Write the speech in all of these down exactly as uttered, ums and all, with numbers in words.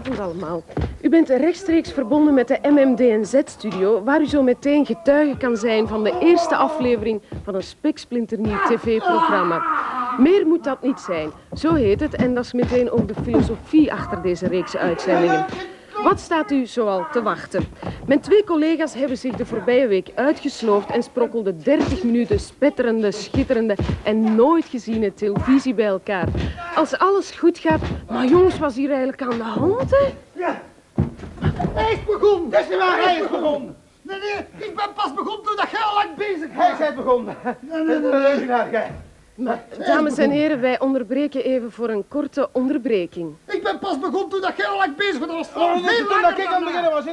Goedenavond allemaal. U bent rechtstreeks verbonden met de M M D N Z-studio, waar u zo meteen getuige kan zijn van de eerste aflevering van een spiksplinternieuw tv-programma. Meer moet dat niet zijn, zo heet het, en dat is meteen ook de filosofie achter deze reeks uitzendingen. Wat staat u zoal te wachten? Mijn twee collega's hebben zich de voorbije week uitgesloofd en sprokkelden dertig minuten spetterende, schitterende en nooit geziene televisie bij elkaar. Als alles goed gaat, maar jongens, was hier eigenlijk aan de hand, hè? Ja, hij is begonnen. Dat is niet waar, hij is begonnen. Nee, nee, ik ben pas begonnen toen dat jij al lang bezig was. Hij is begonnen. Nee, nee, nee, nee, nee. Maar, dames en heren, wij onderbreken even voor een korte onderbreking. Ik ben pas begonnen toen dat jij al lang bezig was. Dat was oh, veel langer dat ik aan het beginnen was.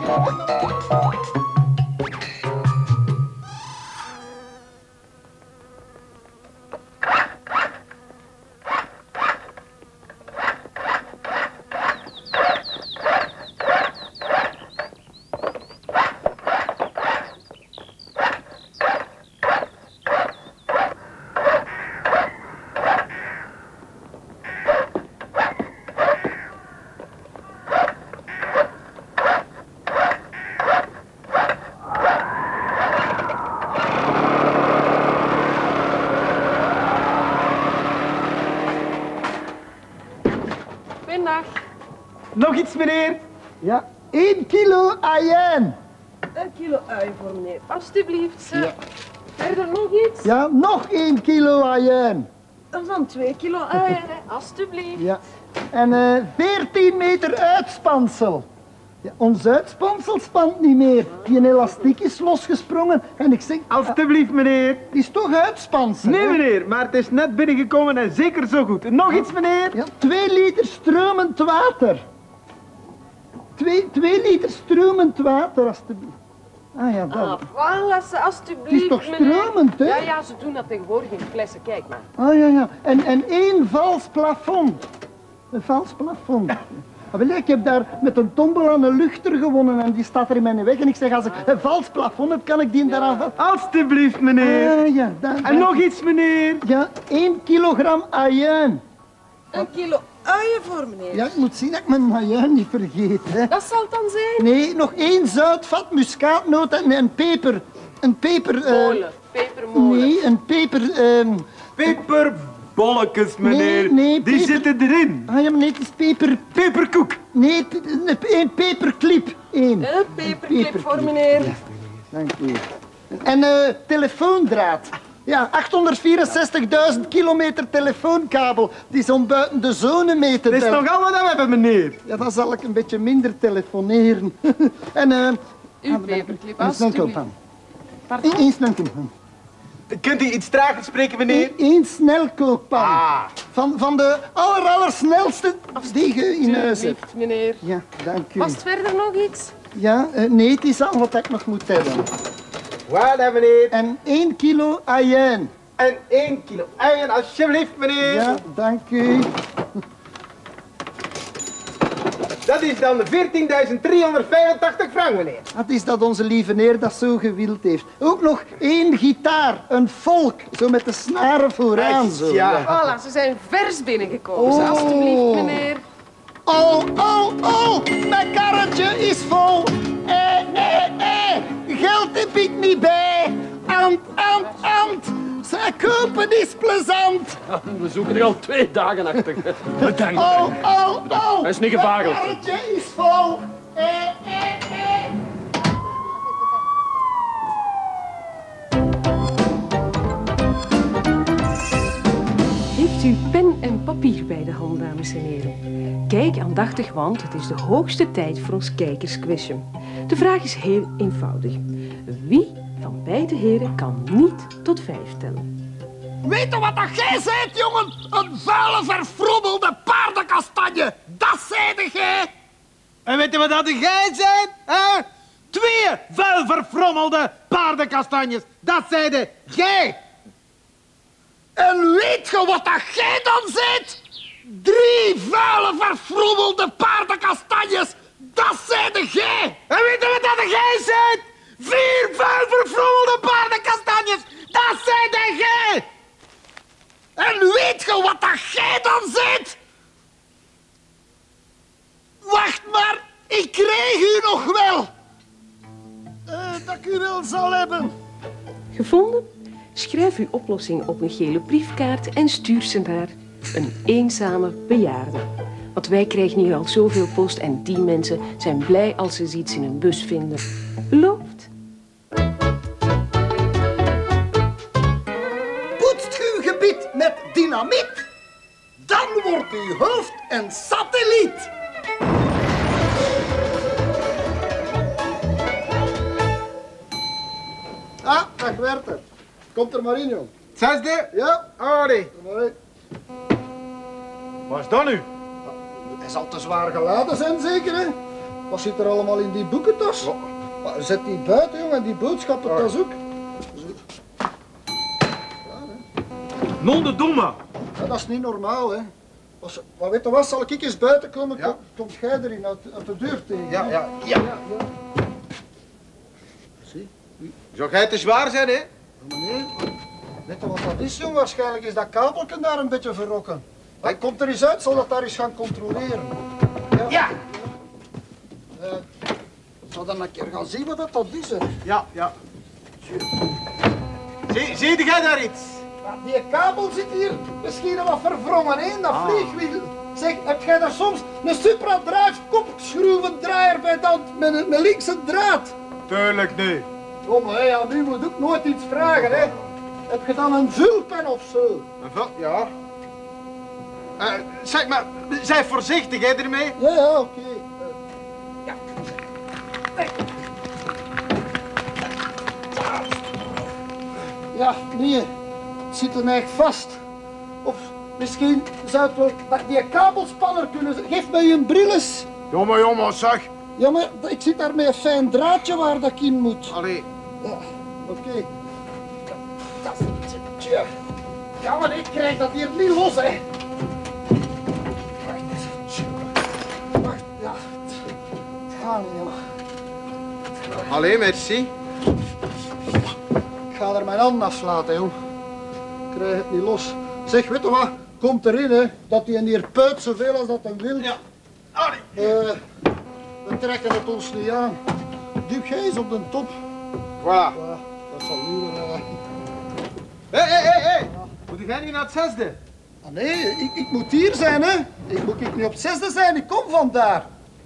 Nog iets, meneer? Ja, één kilo ajuin. Een kilo ui voor meneer, alstublieft. Ja. Verder nog iets? Ja, nog één kilo ajuin. Dan van twee kilo ui, alstublieft. Ja. En uh, veertien meter uitspansel. Ja, ons uitspansel spant niet meer. Die elastiek is losgesprongen. En ik zeg... Alsjeblieft, meneer. Die is toch uitspansel? Nee, hè? meneer, maar het is net binnengekomen en zeker zo goed. Nog iets, meneer? Ja, twee liter stromend water. Twee, twee liter stromend water, alstublieft. Ah ja, dat. Ah, voilà, alstublieft, Het is toch meneer. stromend, hè? Ja, ja, ze doen dat tegenwoordig in flessen, kijk maar. Ah ja, ja. En, en één vals plafond. Een vals plafond. Ah, wel, ik heb daar met een tombol aan een luchter gewonnen en die staat er in mijn weg. En ik zeg, als ik een vals plafond heb, kan ik die daaraan vast... Alsjeblieft, meneer. Ah ja, daar, En nog iets, meneer? Ja, één kilogram ajuin. Een kilo uien voor meneer. Ja, ik moet zien dat ik mijn ajuin niet vergeet, hè. Dat zal het dan zijn? Nee, nog één zoutvat, muskaatnoot en een peper. Een peper... Uh... Molen, pepermolen. Nee, een peper... Uh... Peperbolletjes, meneer. Nee, nee, Die peper... zitten erin. Ah ja, maar nee, het is peper... Peperkoek. Nee, een peperclip. Eén. Een peperclip voor meneer. Ja, dank u. En uh, telefoondraad. Ja, achthonderdvierenzestigduizend kilometer telefoonkabel. Die zo'n buiten de zone meter. Dat is nog allemaal dat we hebben, meneer. Ja, dan zal ik een beetje minder telefoneren. En uh, Uw peperclip, een alstublieft. snelkooppan. Pardon? Eén snelkooppan. Kunt u iets trager spreken, meneer? Eén snelkooppan. Ah. Van, van de aller, allersnelste die je in huis hebt. Alstublieft, meneer. Ja, dank u. Was het verder nog iets? Ja, uh, nee, het is al wat ik nog moet hebben. Voilà, meneer. En één kilo ajuin. En één kilo uien, alsjeblieft, meneer. Ja, dank u. Dat is dan veertienduizend driehonderdvijfentachtig frank, meneer. Het is dat onze lieve heer dat zo gewild heeft. Ook nog één gitaar, een volk, zo met de snaren vooraan. Zo. Ja. Voilà, ze zijn vers binnengekomen. Oh. Alstublieft, meneer. Oh, oh, oh, mijn karretje is vol. Eh, eh, eh, geld heb ik niet bij. Ant, ant, ant. Zij kopen is plezant. We zoeken er al twee dagen achter. Bedankt. Oh, oh, oh. Hij is niet gevaarlijk. Mijn karretje is vol. Eh, eh, eh. Heeft u pen en papier bij de hand, dames en heren? Kijk aandachtig, want het is de hoogste tijd voor ons kijkersquizje. De vraag is heel eenvoudig. Wie van beide heren kan niet tot vijf tellen? Weet je wat dat jij zijt, jongen? Een vuile, verfrommelde paardenkastanje. Dat zeide jij. En weet je wat dat jij bent? Hè? Twee vuil verfrommelde paardenkastanjes. Dat zeide jij. En weet je wat dat jij dan zijt? Drie vuile, verfrommelde paardenkastanjes. Dat zeide jij. En weet je wat dat jij bent? Vier vuil verfrommelde paardenkastanjes. Dat zeide jij. En weet je wat dat jij dan zijt? Wacht maar, ik krijg u nog wel. Uh, dat ik u wel zal hebben. Gevonden? Schrijf uw oplossing op een gele briefkaart en stuur ze naar een eenzame bejaarde. Want wij krijgen hier al zoveel post en die mensen zijn blij als ze iets in een bus vinden. Beloofd? Poetst uw gebied met dynamiet, dan wordt uw hoofd een satelliet. Ah, dag Werther. Komt er maar in, jong. Zesde? Ja? Allee. Kom maar in. Wat is dat nu? Hij zal te zwaar geladen zijn, zeker, hè? Wat zit er allemaal in die boekentas? Oh. Zet die buiten, jongen, die boodschappentas ook. Non de domme. Ja, dat is niet normaal, hè. Als, wat weet je wat, zal ik eens buiten komen? Ja. Kom, komt jij erin uit, uit de deur tegen? Ja, hè? ja, ja. ja, ja. Zie? Zou jij te zwaar zijn, hè? Maar nee, weet je wat dat is, jong? Waarschijnlijk is dat kabelken daar een beetje verrokken. Hij komt er eens uit, zal dat daar eens gaan controleren. Ja. Ja. Uh, zal dan een keer gaan zien wat dat, dat is, hè. Ja, ja. Zie, zie jij daar iets? Maar die kabel zit hier misschien wat verwrongen, hè, dat Ah. vliegwiel. Zeg, heb jij daar soms een supra-drive kopschroevendraaier bij de hand met een met linkse draad? Tuurlijk niet. Kom, hé, ja, nu moet ook nooit iets vragen, hè. Heb je dan een vulpen of zo? Een vel, ja. Uh, zeg maar, zij voorzichtig, hè, ermee. Ja, ja, oké. Okay. Ja. Ja, nee, het zit er echt vast. Of misschien zou het wel bij die kabelspanner kunnen zijn. Geef mij een bril eens. Jongen, jongen, zeg. Ja, maar ik zit daar met een fijn draadje waar dat ik in moet. Allee. Ja, oké. Okay. Dat is tja. Ja, maar ik krijg dat hier niet los, hè. Wacht eens. Wacht, ja. Het gaat niet, jongen. Allee, merci. Ik ga er mijn handen afslaten, jong. Ik krijg het niet los. Zeg, weet je wat? Komt erin, hè. Dat hij hier puit zoveel als dat hij wil. Ja. Allee. Uh, we trekken het ons niet aan. Duw jij eens op de top. Voilà. Ja, dat zal nu wel... Hé, hé, hé, hé. Moet jij niet naar het zesde? Ah, nee, ik, ik moet hier zijn, hè. Ik moet ik niet op het zesde zijn, ik kom vandaar.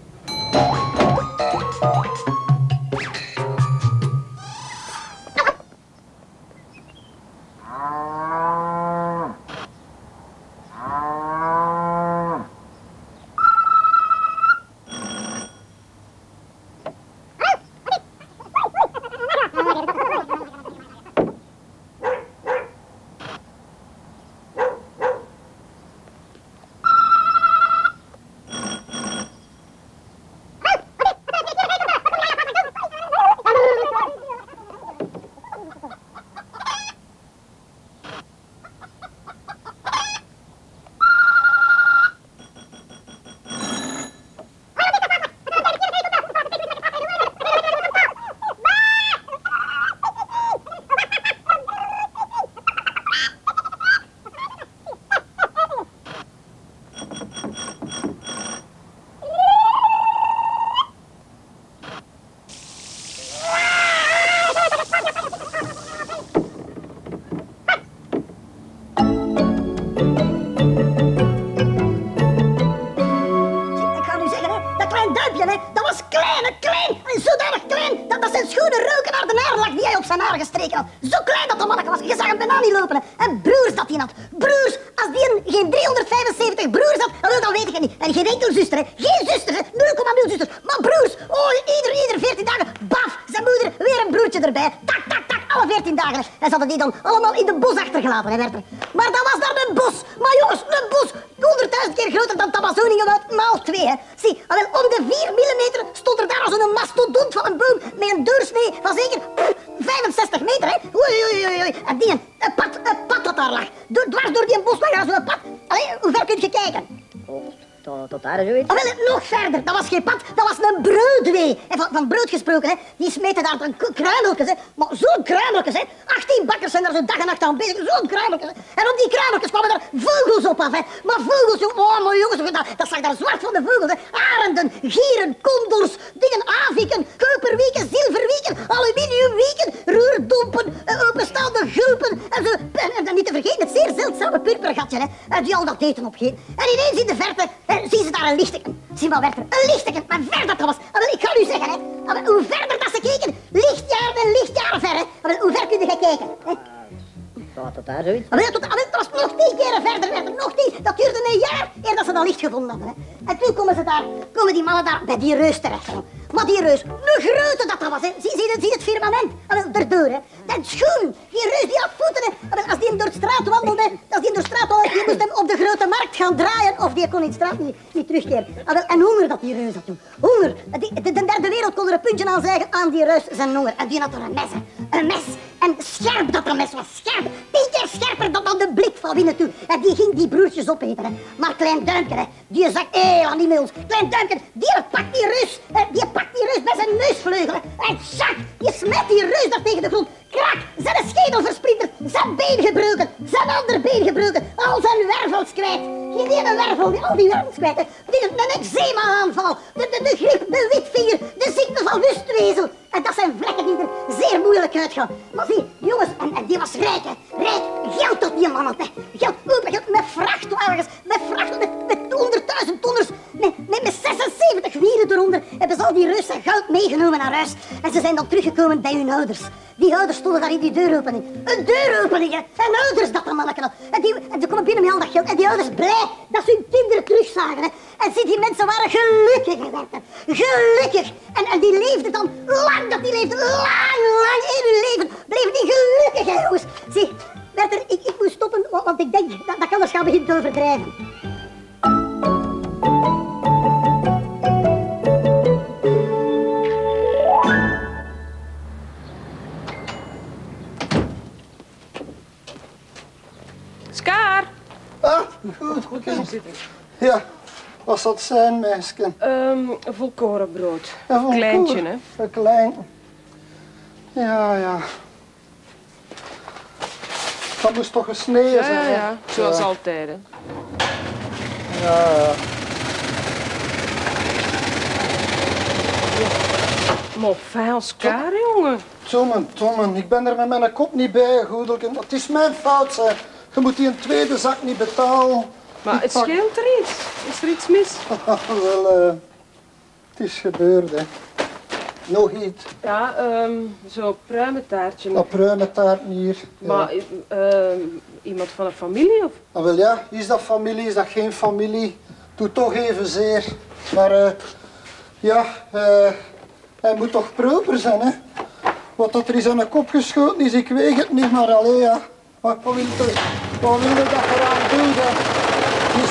Gestreken had. Zo klein dat de manneke was. Je zag hem bijna niet lopen. Hè. En broers dat hij had. Broers, als die een, geen driehonderdvijfenzeventig broers had, dan, dan weet ik het niet. En geen enkel zuster, hè. Geen zuster, hè. nul komma nul zusters. Maar broers, oh, ieder, ieder veertien dagen, baf, zijn moeder, weer een broertje erbij. Tak, tak, tak, alle veertien dagen. Hè. En ze hadden die dan allemaal in de bos achtergelaten, hè, Werther. Maar dat was daar een bos. Maar jongens, een bos. honderdduizend keer groter dan Tamazoningen uit, maal twee, hè. Zie, alweer om de vier millimeter stond er daar als een mastodont van een boom met een doorsnee van zeker pff, vijfenzestig meter, hè. Oei, oei, oei, oei. En die, een pad, een pad dat daar lag. Do dwars door die bos lag daar zo'n pad. Allee, hoe ver kun je kijken? tot, tot daar zoiets. Ah, wel, nog verder. Dat was geen pad, dat was een broodwee. En van, van brood gesproken, hè. Die smeten daar dan kruimeltjes, hè. Maar zo'n kruimeltjes, hè. achttien bakkers zijn er zo dag en nacht aan bezig. Zo'n kruimeltjes, hè. En op die kruimeltjes kwamen er vogels op af, hè. Maar vogels, oh, maar jongens, dat, dat zag daar zwart van de vogels, hè. Arenden, gieren, condors, dingen, aviken, koperwieken, zilverwieken, aluminiumwieken, roerdompen, openstaande gulpen en zo. En, en dan niet te vergeten het zeer zeldzame purpergatje, hè. En die al dat eten opgeten. En ineens in de verte hè, zien ze daar een lichteken. Zie maar, Werther, een lichteken. Maar ver dat dat was. En wel, ik ga u zeggen, hè. En wel, hoe verder dat ze keken, lichtjaren en lichtjaren ver, hè. En wel, hoe ver kun je kijken? Hè? Ja, tot daar zoiets. En wel, tot, en wel, dat was nog tien keren verder, Werther, nog tien. Dat duurde een jaar eer dat ze dat licht gevonden hadden, hè. En toen komen ze daar, komen die mannen daar bij die reus terecht. Hè. Maar die reus, een grote dat dat was, hè. Zie, zie, zie het firmament? En wel, daardoor, hè. Dat schoen, die reus die had voeten, hè. En wel, als die hem door de straat wandelde, als die hem door de straat wandelde, die moest hem op de grote markt gaan draaien of die kon in de straat niet, niet terugkeren. En, wel, en honger dat die reus had toen. Honger. Die, de, de derde wereld kon er een puntje aan zeggen aan die reus zijn honger. En die had er een mes, hè. Een mes. En scherp dat een mes was, scherp. Tien keer scherper dan, dan de blik van binnen toe. En die ging die broertjes opeten, hè. Maar Klein Duimpje, hè, die zag heel aan die mails. Klein Duimpje, die pakt die reus, hè, die pakt die reus bij zijn neusvleugel. Hè. En zak, die smet die reus daar tegen de grond. Krak, zijn schedel versplinterd, zijn been gebroken, zijn ander been gebroken, al zijn wervels kwijt. Geen ene wervel, al die wervels kwijt. Hè. Die een eczema-aanval, de, de, de griep, de witvinger, de ziekte van Wustwezel. En dat zijn vlekken die er zeer moeilijk uitgaan. Maar zie, jongens, en, en die was rijk, hè. Rijk, geld tot die man had, hè. Geld, open geld, met vrachtwagens, met vrachtwagens, met honderdduizend tonners, met, met, met zesenzeventig wielen eronder, hebben ze al die reus zijn goud meegenomen naar huis. En ze zijn dan teruggekomen bij hun ouders. Die ouders stonden daar in die deuropening. Een deuropening, hè. En ouders dat dan manneken. En die, en die komen binnen met al dat geld. En die ouders blij dat ze hun kinderen terugzagen, hè. En zie, die mensen waren gelukkig, hè, Werther. Gelukkig. En, en die leefden dan lang, dat die leefden lang, lang in hun leven. Bleven die gelukkig, hè, jongens. Zie, Werther, ik, ik moet stoppen, want, want ik denk dat, dat anders gaan beginnen te overdrijven. Skaar! Ah, goed. Ja, wat zal het zijn, meisje? Um, een volkorenbrood. Ja, volkoren. Kleintje, hè? Een klein. Ja, ja. Dat moest toch gesneden Ja, zijn, ja, hè? ja. Zoals ja. altijd, hè. Ja, ja. Maar fijn, Skaar, jongen. Tommen, tommen, ik ben er met mijn kop niet bij, goedelken. Het is mijn fout, zeg. Je moet die een tweede zak niet betalen. Maar Ik het pak- scheelt er iets. Is er iets mis? Wel, uh, het is gebeurd, hè. Nog iets. Ja, um, zo'n pruimentaartje. Een pruimentaart hier. Ja. Maar uh, iemand van een familie, of? Ah, wel ja, is dat familie, is dat geen familie? Doe toch even zeer. Maar uh, ja, uh, hij moet toch proper zijn, hè? Wat dat er is aan de kop geschoten is, ik weet het niet, maar alleen ja. Wat wil je, wat wil je dat eraan doen, hè? Dus...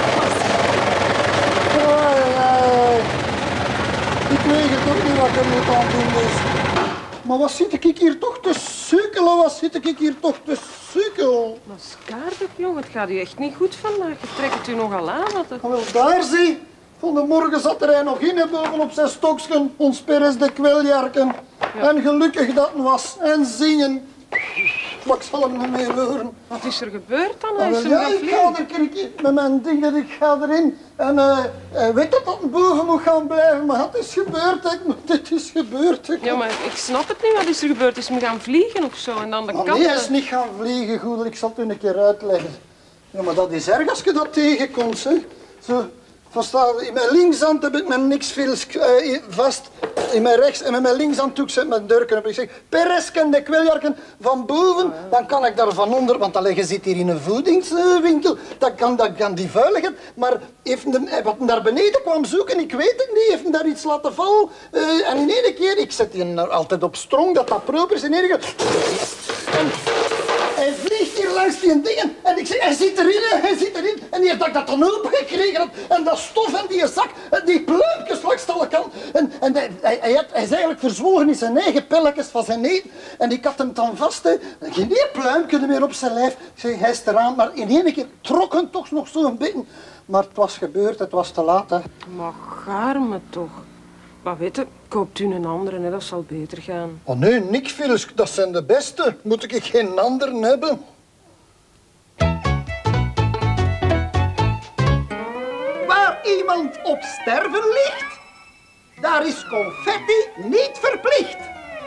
Ai, ai. Ik weet het ook niet wat er moet aan doen is. Maar wat zit ik hier toch te sukkelen? Wat zit ik hier toch te sukkelen? Maar Skaar, jongen, het gaat u echt niet goed vandaag. Je trekt het u nogal aan. Wat het... Ah, wel, daar zie. Van de morgen zat er hij nog in en boven op zijn stoksken, ons Peres de kweljarken. Ja. En gelukkig dat was. En zingen. Maar ik zal hem niet meer horen. Wat is er gebeurd dan? Ah, Hij is wel, hem ja, gaan ik ga vliegen. er kijk, met mijn dingen, ik ga erin. En uh, uh, weet dat dat boven moet gaan blijven, maar het is gebeurd, ik moet, het is gebeurd. Ik... Ja, maar ik snap het niet. Wat is er gebeurd? Is hem gaan vliegen of zo? En dan de Maar kat... nee, hij is niet gaan vliegen, goedel. Ik zal het u een keer uitleggen. Ja, maar dat is erg als je dat tegenkomt, hè. Zo, verstaan, in mijn linkshand heb ik mijn niks veel uh, vast. In mijn rechts en met mijn linkshand doe ik zet mijn deur kunnen. Ik zeg, Peresken de kweljarken van boven, oh, ja. Dan kan ik daar van onder, want alleen zit hier in een voedingswinkel. Dan kan, dan kan die vuiligheid. Maar heeft een, wat naar beneden kwam zoeken, ik weet het niet, heeft hem daar iets laten vallen. Uh, en in één keer, ik zet die altijd op strong, dat dat proper is. In één keer... En hij vliegt hier langs die dingen. En ik zeg, hij zit erin, hè, hij zit erin. En hier dat ik dat dan opgekregen had. En dat stof en die zak, en die pluimpjes langs alle kanten. En, en hij, hij, hij, had, hij is eigenlijk verzwolgen in zijn eigen pelletjes van zijn eten. En ik had hem dan vast, hè. Geen één pluimpje meer op zijn lijf. Ik zeg, hij is eraan. Maar in één keer trok hem toch nog zo'n beetje. Maar het was gebeurd, het was te laat, hè. Maar gaar me toch. Maar weet je, koopt u een andere, hè, dat zal beter gaan. Oh nee, niks, Phyllis, dat zijn de beste. Moet ik geen anderen hebben? Waar iemand op sterven ligt, daar is confetti niet verplicht.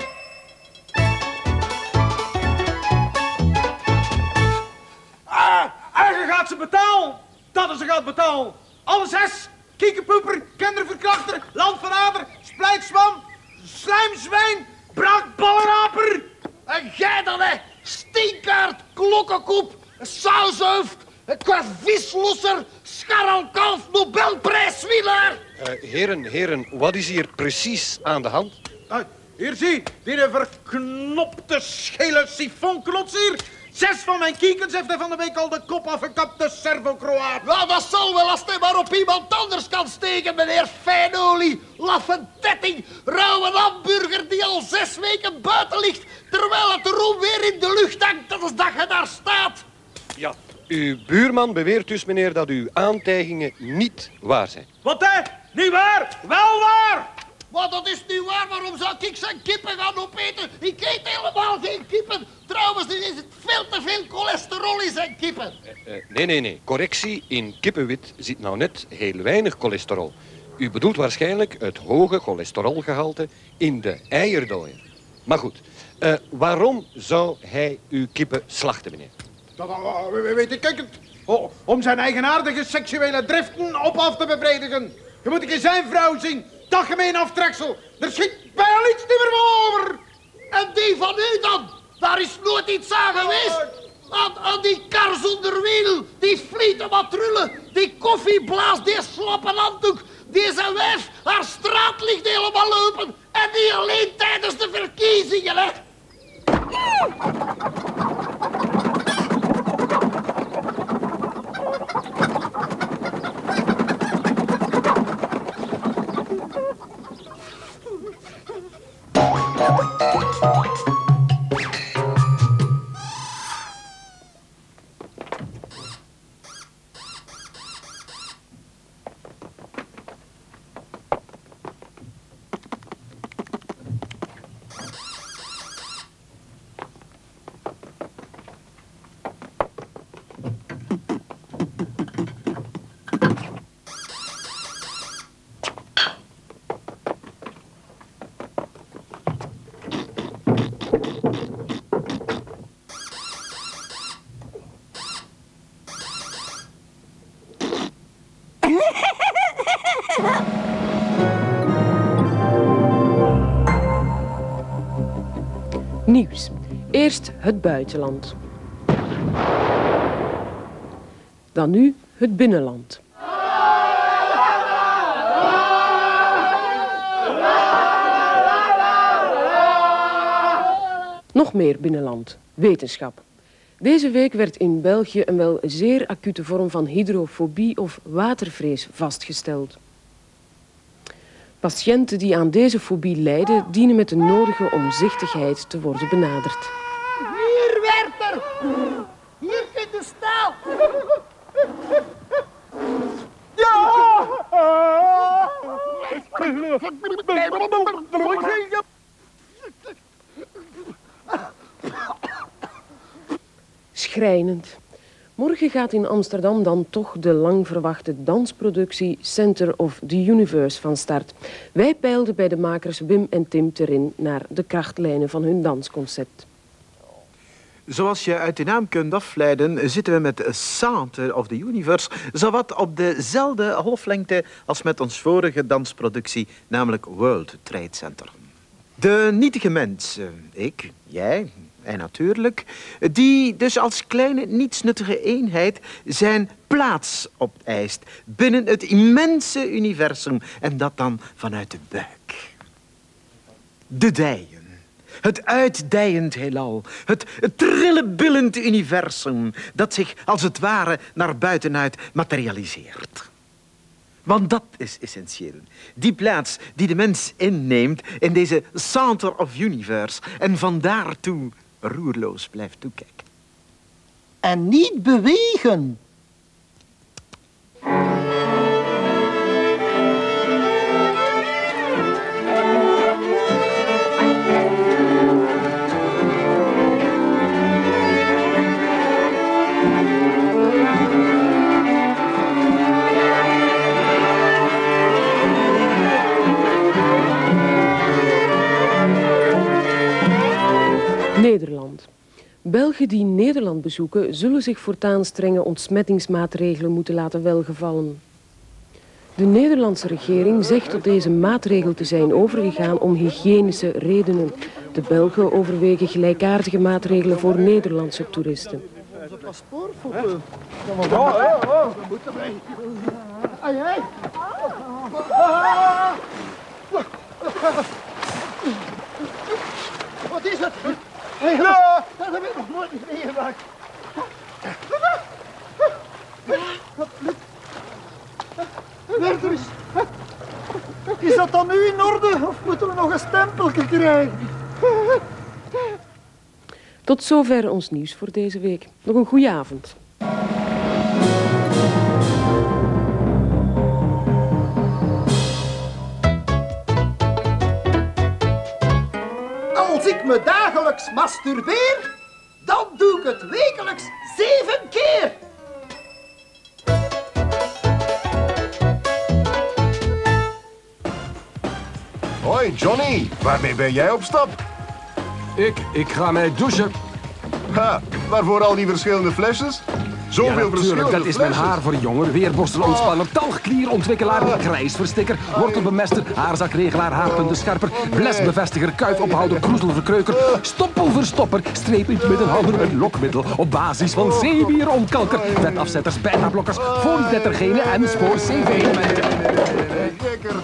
Ah, en je gaat ze betalen. Dat is ze gaat betalen. Alle zes. Kiekenpoeper, kinderverkrachter, landverrader, splijtsman, slijmzwijn, braakballenraper. En jij dan, hè? Stinkkaart, klokkenkoep, saushoofd, kwarvislosser, scharrelkalf, Nobelprijswinnaar. Uh, heren, heren, wat is hier precies aan de hand? Ah, hier zie, die verknopte schele sifonklots hier. Zes van mijn kiekens heeft hij van de week al de kop afgekapt, de Servo-Kroaat. Nou, dat zal wel als hij maar op iemand anders kan steken, meneer Fijnolie. Laffe tetting, rauwe hamburger die al zes weken buiten ligt, terwijl het roem weer in de lucht hangt, dat is dat je daar staat. Ja, uw buurman beweert dus, meneer, dat uw aantijgingen niet waar zijn. Wat hè? Niet waar? Wel waar! Maar dat is niet waar, waarom zou ik zijn kippen gaan opeten? Ik eet helemaal geen kippen. Trouwens, er is veel te veel cholesterol in zijn kippen. Uh, uh, nee, nee, nee. Correctie, in kippenwit zit nou net heel weinig cholesterol. U bedoelt waarschijnlijk het hoge cholesterolgehalte in de eierdooier. Maar goed, uh, waarom zou hij uw kippen slachten, meneer? Dat uh, weet ik het. Oh, om zijn eigenaardige seksuele driften op af te bevredigen. Je moet in zijn vrouw zien. Dat gemeen aftreksel. Er schiet bij al iets niet meer van over. En die van u dan? Daar is nooit iets aan geweest. Aan, aan die kar zonder wiel, die vlieten wat trullen, die koffieblaas, die slappe handdoek, die zijn wijf, haar straatlicht helemaal lopen. En die alleen tijdens de verkiezingen, hè. Nieuws. Eerst het buitenland. Dan nu het binnenland. Nog meer binnenland. Wetenschap. Deze week werd in België een wel zeer acute vorm van hydrofobie of watervrees vastgesteld. Patiënten die aan deze fobie lijden, dienen met de nodige omzichtigheid te worden benaderd. Hier, Werther! Hier kunt u staan! Schrijnend. Morgen gaat in Amsterdam dan toch de lang verwachte dansproductie Center of the Universe van start. Wij peilden bij de makers Wim en Tim Terin naar de krachtlijnen van hun dansconcept. Zoals je uit de naam kunt afleiden, zitten we met Center of the Universe zowat op dezelfde golflengte als met ons vorige dansproductie, namelijk World Trade Center. De nietige mens, ik, jij en natuurlijk, die dus als kleine nietsnuttige eenheid zijn plaats opeist binnen het immense universum en dat dan vanuit de buik. De dijen. Het uitdijend heelal, het, het trillenbillend universum dat zich als het ware naar buitenuit materialiseert. Want dat is essentieel. Die plaats die de mens inneemt in deze center of universe en van daartoe roerloos blijft toekijken. En niet bewegen. Nederland. Belgen die Nederland bezoeken zullen zich voortaan strenge ontsmettingsmaatregelen moeten laten welgevallen. De Nederlandse regering zegt tot deze maatregel te zijn overgegaan om hygiënische redenen. De Belgen overwegen gelijkaardige maatregelen voor Nederlandse toeristen. Wat is het? Ja, dat heb ik nog nooit meegemaakt. Werters, is dat dan nu in orde of moeten we nog een stempeltje krijgen? Tot zover ons nieuws voor deze week. Nog een goede avond. Als ik me dagelijks masturbeer, dan doe ik het wekelijks zeven keer. Hoi Johnny, waarmee ben jij op stap? Ik, ik ga mij douchen. Ha, waarvoor al die verschillende flesjes? Zoveel Ja, natuurlijk, verschillende dat is mijn flesjes. haarverjonger, weerborstelontspanner, talgklierontwikkelaar, krijsverstikker, wortelbemester, haarzakregelaar, haarpuntenscherper, blesbevestiger, kuifophouder, kroezelverkreuker, stoppelverstopper, streep in het middenhouder, een lokmiddel op basis van zeewierontkalker, vetafzetters, beta-blokkers, foliedetergenen en spoor C V-elementen. Jekkerd.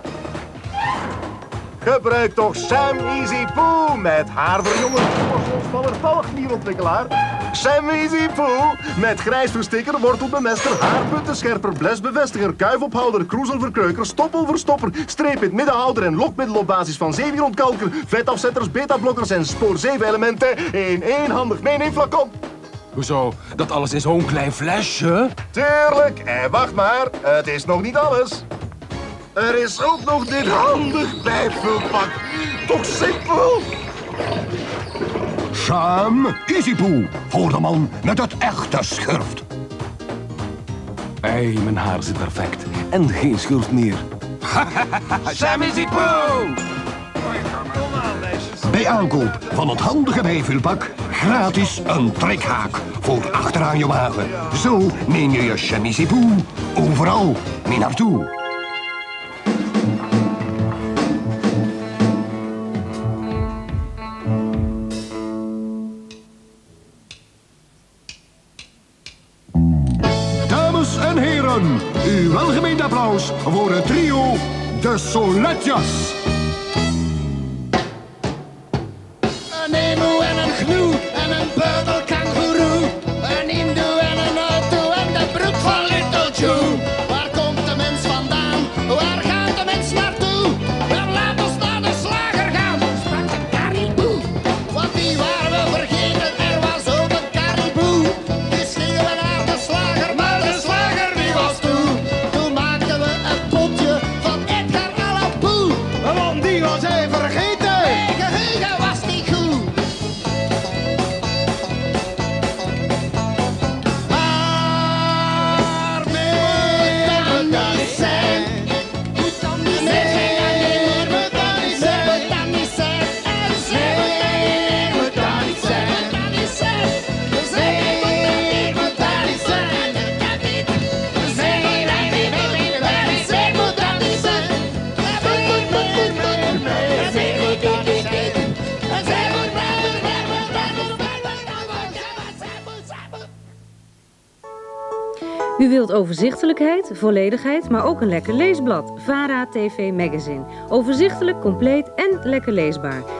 Gebruik toch Sam Easy Poo met haarverjonger, borstelontspanner, talgklierontwikkelaar. Sam Easy Poo met grijsverstikker, wortelbemester, haarpuntenscherper, blesbevestiger, kuifophouder, kroezelverkreuker, stoppelverstopper, streep in het middenhouder en lokmiddel op basis van zeewierontkalker, vetafzetters, beta-blokkers en spoor zeven elementen in één handig meeneem flacon. Hoezo? Dat alles in zo'n klein flesje? Tuurlijk, en wacht maar, het is nog niet alles. Er is ook nog dit handig bijvulpak. Toch simpel? Sam Easy Poo, voor de man met het echte schurft. Hé, mijn haar zit perfect. En geen schurft meer. Sam Easy Poo! Bij aankoop van het handige bijvulpak gratis een trekhaak voor achteraan je wagen. Zo neem je je Sam Easy Poo overal mee naartoe. Dames en heren, uw welgemeend applaus voor het trio De Soletjas. Een emu en een gnu en een beudelkangoeroe. Een hindoe en een auto en de broek van Little Joe. Waar komt de mens vandaan? Waar gaat de mens naartoe? Wel, laat ons naar de slager gaan, sprak de kariboe. Want die waren we vergeten, er was ook een kariboe. Dus gingen we naar de slager, maar de slager die was toe. Toen maakten we een potje van Edgar Allan Poe. Want die was hij vergeten. Mijn geheugen was niet goed. Maar meer moet dat niet zijn. Meer moet dat niet zijn. Moet dat niet zijn. Meer moet dat niet zijn. Moet dat niet zijn. Meer moet dat niet zijn. Moet dat niet zijn. Moet dat niet zijn. U wilt overzichtelijkheid, volledigheid, maar ook een lekker leesblad. VARA T V Magazine. Overzichtelijk, compleet en lekker leesbaar.